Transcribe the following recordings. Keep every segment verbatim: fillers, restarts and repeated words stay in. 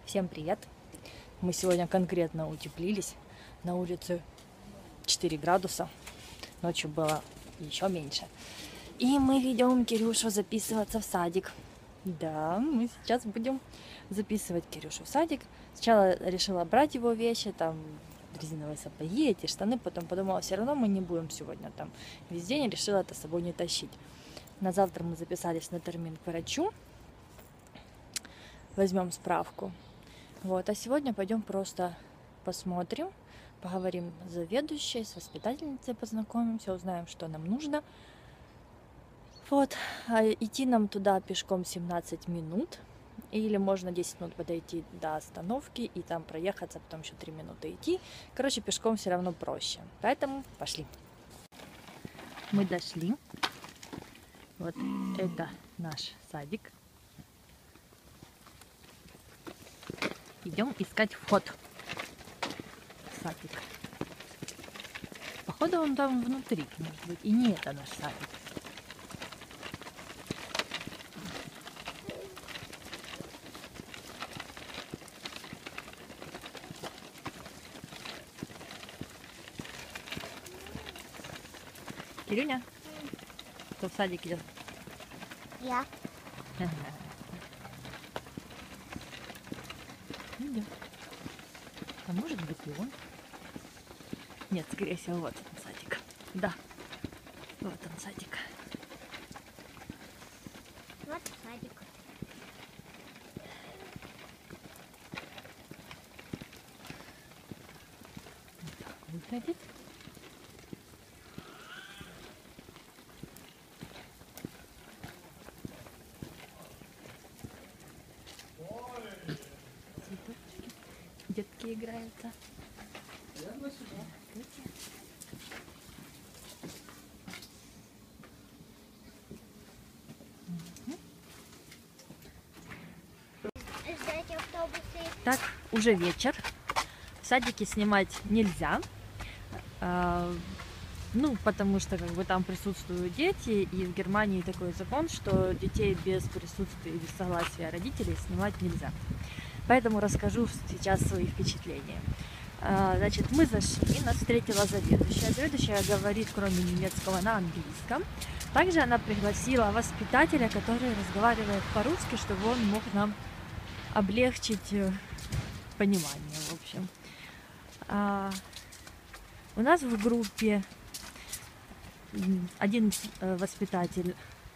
Всем привет! Мы сегодня конкретно утеплились. На улице четыре градуса. Ночью было еще меньше. И мы ведем Кирюшу записываться в садик. Да, мы сейчас будем записывать Кирюшу в садик. Сначала решила брать его вещи, там резиновые сапоги, эти штаны. Потом подумала, все равно мы не будем сегодня там весь день. Решила это с собой не тащить. На завтра мы записались на термин к врачу. Возьмем справку. Вот, а сегодня пойдем просто посмотрим, поговорим с заведующей, с воспитательницей познакомимся, узнаем, что нам нужно. Вот, а идти нам туда пешком семнадцать минут, или можно десять минут подойти до остановки и там проехаться, потом еще три минуты идти. Короче, пешком все равно проще, поэтому пошли. Мы дошли, вот это наш садик. Идем искать вход в садик. Походу он там внутри, может быть, и не это наш садик. Кирюня, кто в садик идет? Я. Идем. А может быть и он? Нет, скорее всего, вот он садик. Да, вот он садик. Вот садик. Вот так выглядит. Цветочки. Детки играются. Ждать автобусы. Так, уже вечер. В садике снимать нельзя. А, ну, потому что как бы там присутствуют дети, и в Германии такой закон, что детей без присутствия и без согласия родителей снимать нельзя. Поэтому расскажу сейчас свои впечатления. А, значит, мы зашли, нас встретила заведующая. Заведующая говорит, кроме немецкого, на английском. Также она пригласила воспитателя, который разговаривает по-русски, чтобы он мог нам облегчить понимание, в общем. А, у нас в группе один воспитатель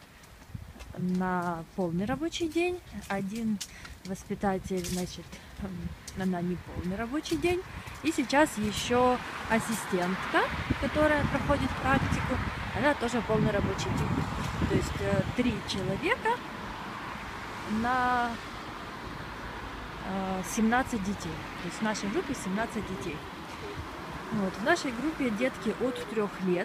на полный рабочий день, один воспитатель, значит, на неполный рабочий день. И сейчас еще ассистентка, которая проходит практику, она тоже полный рабочий день. То есть три человека на семнадцать детей. То есть в нашей группе семнадцать детей. Вот. В нашей группе детки от трех лет.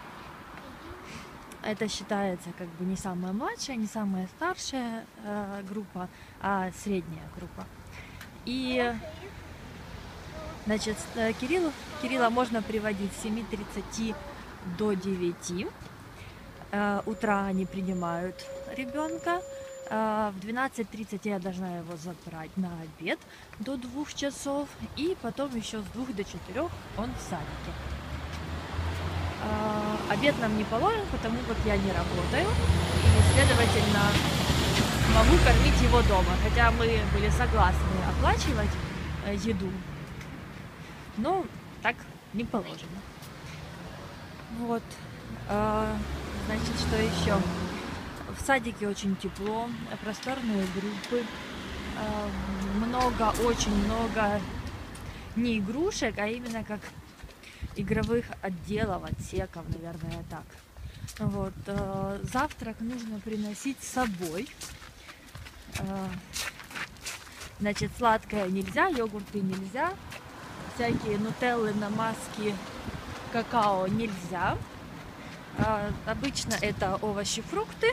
Это считается как бы не самая младшая, не самая старшая э, группа, а средняя группа. И значит, Кириллу, Кирилла можно приводить с семи тридцати до девяти. Э, утра они принимают ребенка. В двенадцать тридцать я должна его забрать на обед до двух часов, и потом еще с двух до четырех он в садике. Обед нам не положен, потому как я не работаю, и, следовательно, могу кормить его дома, хотя мы были согласны оплачивать еду, но так не положено. Вот, значит, что еще? В садике очень тепло, просторные группы, много, очень много не игрушек, а именно как игровых отделов, отсеков, наверное, так. Вот. Завтрак нужно приносить с собой. Значит, сладкое нельзя, йогурты нельзя, всякие нутеллы, намазки, какао нельзя. Обычно это овощи, фрукты,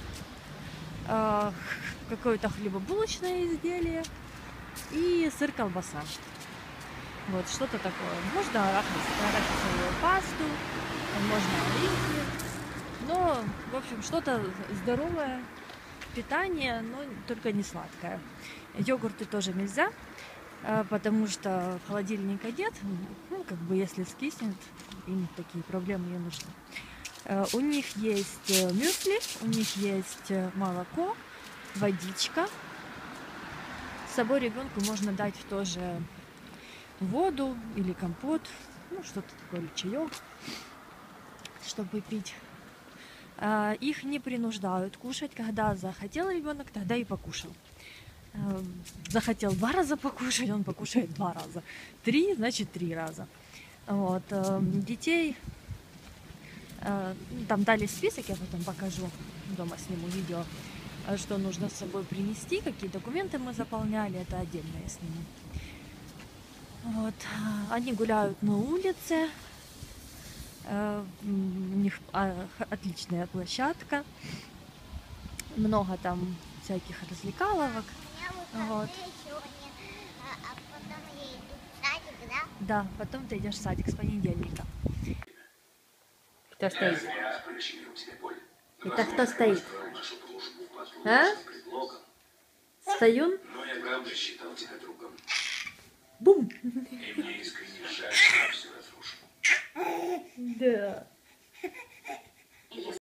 какое-то хлебобулочное изделие и сыр, колбаса. Вот, что-то такое. Можно арахис, арахисовую пасту, можно орехи. Но, в общем, что-то здоровое питание, но только не сладкое. Йогурты тоже нельзя. а, потому что холодильника нет. Ну, как бы если скиснет, им такие проблемы не нужны. А, у них есть мюсли, у них есть молоко, водичка. С собой ребенку можно дать тоже воду или компот, ну что-то такое, или чаек, чтобы пить. А, их не принуждают кушать, когда захотел ребенок, тогда и покушал. А, захотел два раза покушать, он покушает два раза. Три, значит три раза. Вот. А, детей а, там дали список, я потом покажу, дома сниму видео, что нужно с собой принести, какие документы мы заполняли, это отдельно я сниму. Вот. Они гуляют на улице, у них отличная площадка, много там всяких развлекаловок. Вот. А потом я иду в садик, да? Да, потом ты идешь в садик с понедельника. Кто стоит? Это кто стоит? А? Стоюн? Бум!